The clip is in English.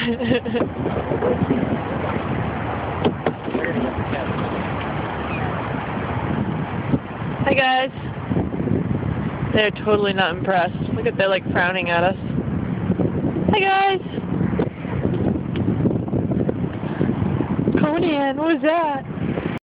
Hi guys. They're totally not impressed. Look at, they're like frowning at us. Hi guys. Conan, what was that?